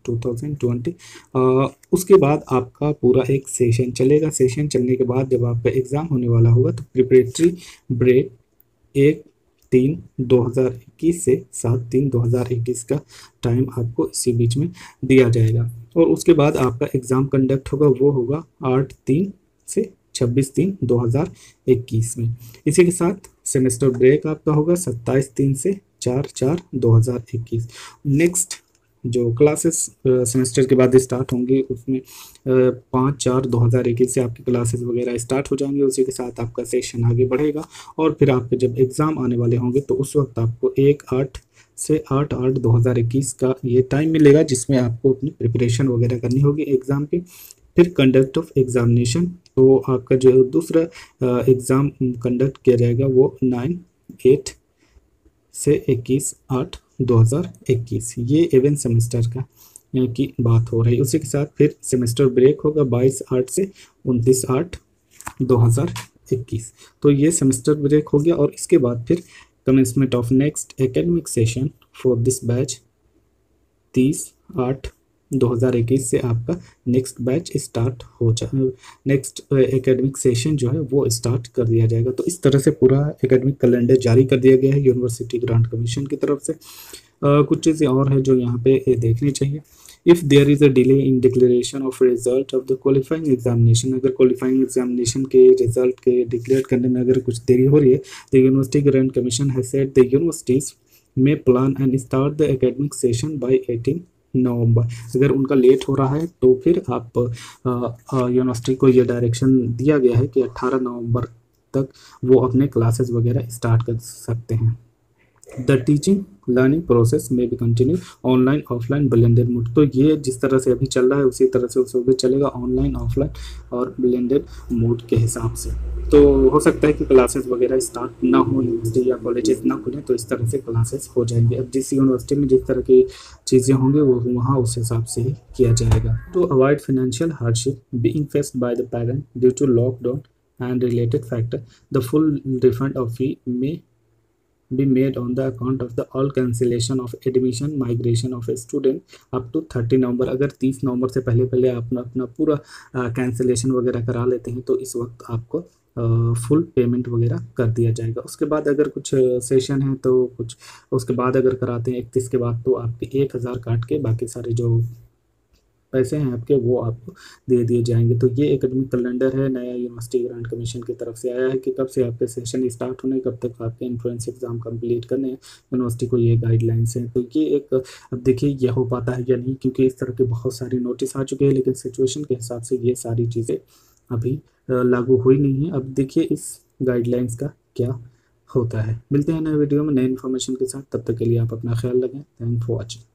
2020। उसके बाद आपका पूरा एक सेशन चलेगा। सेशन चलने के बाद जब आपका एग्ज़ाम होने वाला होगा तो प्रिपरेटरी ब्रेक 1/3/2021 से 7/3/2021 का टाइम आपको इसी बीच में दिया जाएगा। और उसके बाद आपका एग्ज़ाम कंडक्ट होगा, वो होगा 8/3 से 26/3/2021 में। इसी के साथ सेमेस्टर ब्रेक आपका होगा 27/3 से 4/4/2021। नेक्स्ट जो क्लासेस सेमेस्टर के बाद स्टार्ट होंगी उसमें 5/4/2021 से आपकी क्लासेस वगैरह स्टार्ट हो जाएंगे। उसी के साथ आपका सेशन आगे बढ़ेगा और फिर आपके जब एग्ज़ाम आने वाले होंगे तो उस वक्त आपको 1/8 से 8/8/2021 का ये टाइम मिलेगा जिसमें आपको अपनी प्रिपरेशन वगैरह करनी होगी एग्ज़ाम की। फिर कंडक्ट ऑफ एग्जामिनेशन, तो आपका जो दूसरा एग्ज़ाम कंडक्ट किया जाएगा वो 9/8 से 21/8/2021। ये इवेंट सेमेस्टर का की बात हो रही है। उसी के साथ फिर सेमेस्टर ब्रेक होगा 22/8 से 29/8/2021। तो ये सेमेस्टर ब्रेक हो गया और इसके बाद फिर commencement of next academic session for this batch 30/8/2021 से आपका नेक्स्ट बैच स्टार्ट हो जाए, नेक्स्ट एकेडमिक सेशन जो है वो स्टार्ट कर दिया जाएगा। तो इस तरह से पूरा एकेडमिक कैलेंडर जारी कर दिया गया है यूनिवर्सिटी ग्रांट कमीशन की तरफ से। कुछ चीज़ें और है जो यहाँ पे देखनी चाहिए। If there is a delay in declaration of result of the qualifying examination, अगर क्वालिफाइंग एग्जामिनेशन के रिजल्ट के डिक्लेयर करने में अगर कुछ देरी हो रही है, the University Grant Commission has said the universities में plan and start the academic session by 18 November. अगर उनका लेट हो रहा है तो फिर आप यूनिवर्सिटी को ये डायरेक्शन दिया गया है कि 18 नवंबर तक वो अपने क्लासेस वगैरह स्टार्ट कर सकते हैं। द टीचिंग लर्निंग प्रोसेस में भी continue online offline blended mode, तो ये जिस तरह से अभी चल रहा है उसी तरह से उसमें भी चलेगा ऑनलाइन ऑफलाइन और ब्लेंडेड मोड के हिसाब से। तो हो सकता है कि क्लासेस वगैरह स्टार्ट ना हो, यूनिवर्सिटी या कॉलेजेस ना खुलें तो इस तरह से क्लासेस हो जाएंगे। अब जिस यूनिवर्सिटी में जिस तरह की चीज़ें होंगी वो वहाँ उस हिसाब से ही किया जाएगा। To avoid financial hardship being faced by the parent due to lockdown and related factor, the full refund of fee may be made on the account of the all cancellation of admission migration of a student up to 30 November. अगर 30 नवंबर से पहले आप अपना पूरा cancellation वगैरह करा लेते हैं तो इस वक्त आपको फुल पेमेंट वगैरह कर दिया जाएगा। उसके बाद अगर कुछ सेशन है तो कुछ उसके बाद अगर कराते हैं 31 के बाद तो आपके 1000 काट के बाकी सारे जो पैसे हैं आपके वो आपको दे दिए जाएंगे। तो ये एकेडमिक कैलेंडर है नया यूनिवर्सिटी ग्रांट कमीशन की तरफ से आया है कि कब से आपके सेशन स्टार्ट होने कब तक आपके एंट्रेंस एग्जाम कंप्लीट करने हैं, यूनिवर्सिटी को ये गाइडलाइंस हैं। तो ये एक अब देखिए यह हो पाता है या नहीं, क्योंकि इस तरह के बहुत सारी नोटिस आ चुके हैं लेकिन सिचुएशन के हिसाब से ये सारी चीज़ें अभी लागू हुई नहीं है। अब देखिए इस गाइडलाइंस का क्या होता है। मिलते हैं नए वीडियो में नए इन्फॉर्मेशन के साथ, तब तक के लिए आप अपना ख्याल रखें। Thank for watching.